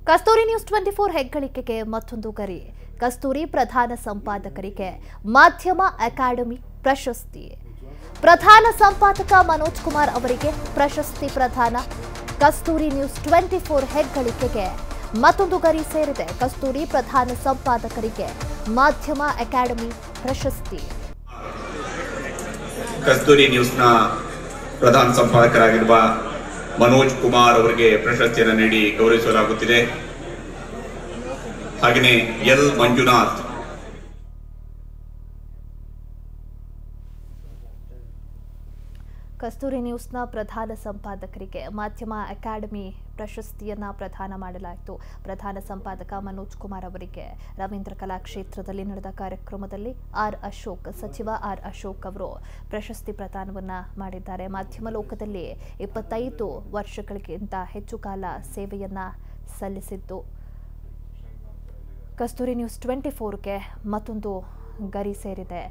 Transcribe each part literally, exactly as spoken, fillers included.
ಕಸ್ತೂರಿ news twenty four ಹೆಗ್ಗಳಿಕೆಗೆ ಮತ್ತೊಂದು ಗರಿ. ಕಸ್ತೂರಿ ಪ್ರಧಾನ ಸಂಪಾದಕರಿಗೆ ಮಾಧ್ಯಮ ಅಕಾಡೆಮಿ ಪ್ರಶಸ್ತಿ. ಪ್ರಧಾನ ಸಂಪಾದಕ ಮನೋಜ್ ಕುಮಾರ್ ಅವರಿಗೆ ಪ್ರಶಸ್ತಿ ಪ್ರದಾನ. ಕಸ್ತೂರಿ ನ್ಯೂಸ್ ಟ್ವೆಂಟಿ ಫೋರ್ ಹೆಗ್ಗಳಿಕೆಗೆ ಮತ್ತೊಂದು ಗರಿ ಸೇರಿದೆ. ಕಸ್ತೂರಿ ಪ್ರಧಾನ ಸಂಪಾದಕರಿಗೆ ಮಾಧ್ಯಮ ಅಕಾಡೆಮಿ ಪ್ರಶಸ್ತಿ. ಕಸ್ತೂರಿ ನ್ಯೂಸ್ನ ಪ್ರಧಾನ ಸಂಪಾದಕರಾಗಿರುವ ಮನೋಜ್ ಕುಮಾರ್ ಅವರಿಗೆ ಪ್ರಶಸ್ತಿಯನ್ನು ನೀಡಿ ಗೌರವಿಸಲಾಗುತ್ತಿದೆ. ಹಾಗೆಯೇ ಎಲ್ ಮಂಜುನಾಥ್ ಕಸ್ತೂರಿ ನ್ಯೂಸ್ನ ಪ್ರಧಾನ ಸಂಪಾದಕರಿಗೆ ಮಾಧ್ಯಮ ಅಕಾಡೆಮಿ ಪ್ರಶಸ್ತಿಯನ್ನ ಪ್ರದಾನ ಮಾಡಲಾಯಿತು. ಪ್ರಧಾನ ಸಂಪಾದಕ ಮನೋಜ್ ಕುಮಾರ್ ಅವರಿಗೆ ರವೀಂದ್ರ ಕಲಾಕ್ಷೇತ್ರದಲ್ಲಿ ನಡೆದ ಕಾರ್ಯಕ್ರಮದಲ್ಲಿ ಆರ್ ಅಶೋಕ್ ಸಚಿವ ಆರ್ ಅಶೋಕ್ ಅವರು ಪ್ರಶಸ್ತಿ ಪ್ರದಾನವನ್ನ ಮಾಡಿದ್ದಾರೆ. ಮಾಧ್ಯಮ ಲೋಕದಲ್ಲಿ ಇಪ್ಪತ್ತೈದು ವರ್ಷಗಳಿಗಿಂತ ಹೆಚ್ಚು ಕಾಲ ಸೇವೆಯನ್ನ ಸಲ್ಲಿಸಿದ್ದು ಕಸ್ತೂರಿ ನ್ಯೂಸ್ ಟ್ವೆಂಟಿ ಫೋರ್ಗೆ ಮತ್ತೊಂದು ಗರಿ ಸೇರಿದೆ.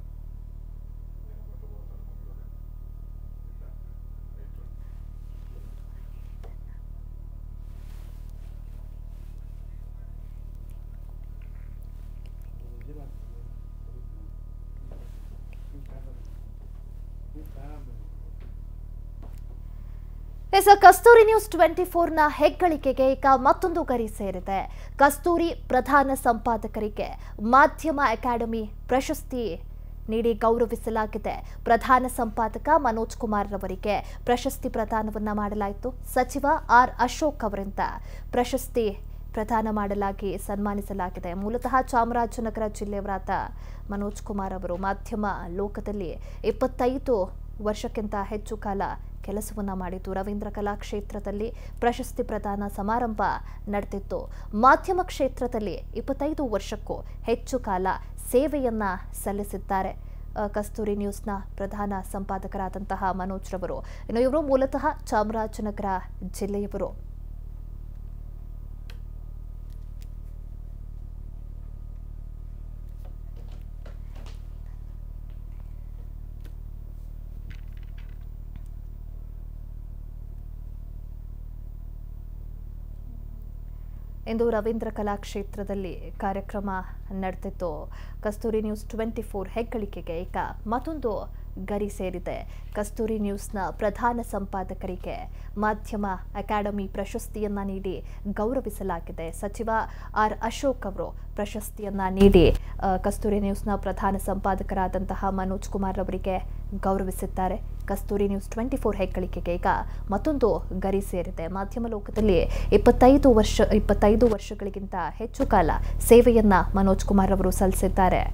ಎಸ್ ಕಸ್ತೂರಿ ನ್ಯೂಸ್ ಟ್ವೆಂಟಿ ಫೋರ್ನ ಹೆಗ್ಗಳಿಕೆಗೆ ಈಗ ಮತ್ತೊಂದು ಗರಿ ಸೇರಿದೆ. ಕಸ್ತೂರಿ ಪ್ರಧಾನ ಸಂಪಾದಕರಿಗೆ ಮಾಧ್ಯಮ ಅಕಾಡೆಮಿ ಪ್ರಶಸ್ತಿ ನೀಡಿ ಗೌರವಿಸಲಾಗಿದೆ. ಪ್ರಧಾನ ಸಂಪಾದಕ ಮನೋಜ್ ಕುಮಾರ್ ಅವರಿಗೆ ಪ್ರಶಸ್ತಿ ಪ್ರದಾನವನ್ನ ಮಾಡಲಾಯಿತು. ಸಚಿವ ಆರ್ ಅಶೋಕ್ ಅವರಿಂದ ಪ್ರಶಸ್ತಿ ಪ್ರದಾನ ಮಾಡಲಾಗಿ ಸನ್ಮಾನಿಸಲಾಗಿದೆ. ಮೂಲತಃ ಚಾಮರಾಜನಗರ ಜಿಲ್ಲೆಯವರಾದ ಮನೋಜ್ ಕುಮಾರ್ ಅವರು ಮಾಧ್ಯಮ ಲೋಕದಲ್ಲಿ ಇಪ್ಪತ್ತೈದು ವರ್ಷಕ್ಕಿಂತ ಹೆಚ್ಚು ಕಾಲ ಕೆಲಸವನ್ನ ಮಾಡಿದ್ದು. ರವೀಂದ್ರ ಕಲಾಕ್ಷೇತ್ರದಲ್ಲಿ ಪ್ರಶಸ್ತಿ ಪ್ರದಾನ ಸಮಾರಂಭ ನಡೆದಿತ್ತು. ಮಾಧ್ಯಮ ಕ್ಷೇತ್ರದಲ್ಲಿ ಇಪ್ಪತ್ತೈದು ವರ್ಷಕ್ಕೂ ಹೆಚ್ಚು ಕಾಲ ಸೇವೆಯನ್ನ ಸಲ್ಲಿಸಿದ್ದಾರೆ ಕಸ್ತೂರಿ ನ್ಯೂಸ್ನ ಪ್ರಧಾನ ಸಂಪಾದಕರಾದಂತಹ ಮನೋಜ್ ರವರು. ಇನ್ನು ಇವರು ಮೂಲತಃ ಚಾಮರಾಜನಗರ ಜಿಲ್ಲೆಯವರು. ಇಂದು ರವೀಂದ್ರ ಕಲಾಕ್ಷೇತ್ರದಲ್ಲಿ ಕಾರ್ಯಕ್ರಮ ನಡೆದಿತ್ತು. ಕಸ್ತೂರಿ ನ್ಯೂಸ್ ಟ್ವೆಂಟಿ ಫೋರ್ ಹೆಗ್ಗಳಿಕೆಗೆ ಈಗ ಮತ್ತೊಂದು ಗರಿ ಸೇರಿದೆ. ಕಸ್ತೂರಿ ನ್ಯೂಸ್ನ ಪ್ರಧಾನ ಸಂಪಾದಕರಿಗೆ ಮಾಧ್ಯಮ ಅಕಾಡೆಮಿ ಪ್ರಶಸ್ತಿಯನ್ನ ನೀಡಿ ಗೌರವಿಸಲಾಗಿದೆ. ಸಚಿವ ಆರ್ ಅಶೋಕ್ ಅವರು ಪ್ರಶಸ್ತಿಯನ್ನ ನೀಡಿ ಕಸ್ತೂರಿ ನ್ಯೂಸ್ನ ಪ್ರಧಾನ ಸಂಪಾದಕರಾದಂತಹ ಮನೋಜ್ ಕುಮಾರ್ ಅವರಿಗೆ ಗೌರವಿಸಿದ್ದಾರೆ. ಕಸ್ತೂರಿ ನ್ಯೂಸ್ ಟ್ವೆಂಟಿ ಫೋರ್ ಹೆಗ್ಗಳಿಕೆಗೆ ಈಗ ಮತ್ತೊಂದು ಗರಿ ಸೇರಿದೆ. ಮಾಧ್ಯಮ ಲೋಕದಲ್ಲಿ ಇಪ್ಪತ್ತೈದು ವರ್ಷ ಇಪ್ಪತ್ತೈದು ವರ್ಷಗಳಿಗಿಂತ ಹೆಚ್ಚು ಕಾಲ ಸೇವೆಯನ್ನ ಮನೋಜ್ ಕುಮಾರ್ ಅವರು ಸಲ್ಲಿಸಿದ್ದಾರೆ.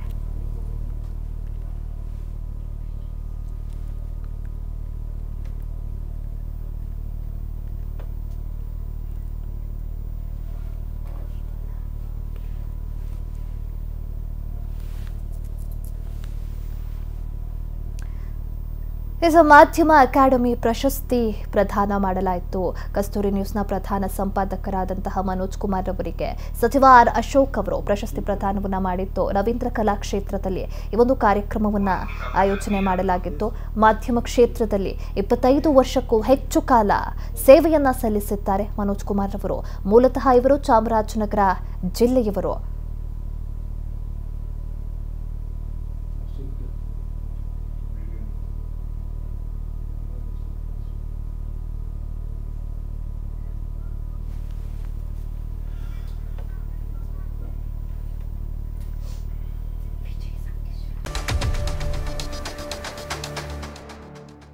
ಇಸ್ ಮಾಧ್ಯಮ ಅಕಾಡೆಮಿ ಪ್ರಶಸ್ತಿ ಪ್ರದಾನ ಮಾಡಲಾಯಿತು. ಕಸ್ತೂರಿ ನ್ಯೂಸ್ನ ಪ್ರಧಾನ ಸಂಪಾದಕರಾದಂತಹ ಮನೋಜ್ ಕುಮಾರ್ ಅವರಿಗೆ ಸಚಿವ ಆರ್ ಅಶೋಕ್ ಅವರು ಪ್ರಶಸ್ತಿ ಪ್ರದಾನವನ್ನ ಮಾಡಿತ್ತು. ರವೀಂದ್ರ ಕಲಾಕ್ಷೇತ್ರದಲ್ಲಿ ಈ ಒಂದು ಕಾರ್ಯಕ್ರಮವನ್ನ ಆಯೋಜನೆ ಮಾಡಲಾಗಿತ್ತು. ಮಾಧ್ಯಮ ಕ್ಷೇತ್ರದಲ್ಲಿ ಇಪ್ಪತ್ತೈದು ವರ್ಷಕ್ಕೂ ಹೆಚ್ಚು ಕಾಲ ಸೇವೆಯನ್ನ ಸಲ್ಲಿಸಿದ್ದಾರೆ ಮನೋಜ್ ಕುಮಾರ್ ಅವರು. ಮೂಲತಃ ಇವರು ಚಾಮರಾಜನಗರ ಜಿಲ್ಲೆಯವರು.